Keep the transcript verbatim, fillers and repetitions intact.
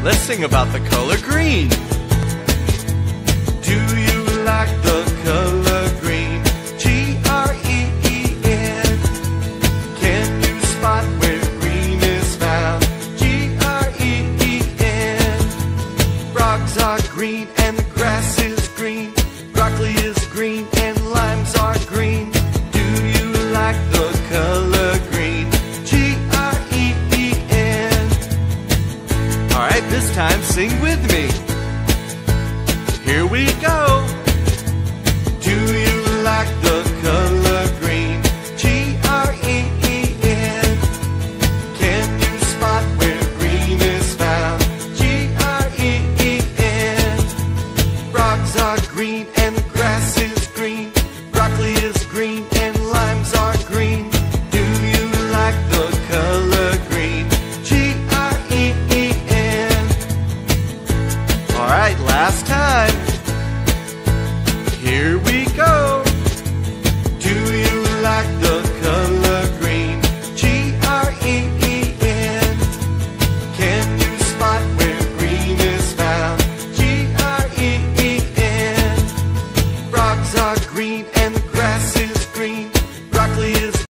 let's sing about the color green. Do you like the color green? G R E E N. Can you spot where green is found? G R E E N. Frogs are green and the grass is green. Broccoli is green and limes are green. Do you like the color green? G R E E N. Alright, this time sing with me. Here we go. Do you like the color green? G R E E N. Can you spot where green is found? G R E E N. Frogs are green and the grass is green. Broccoli is green and limes are green. Do you like the color green? G R E E N. Alright, last time. Here we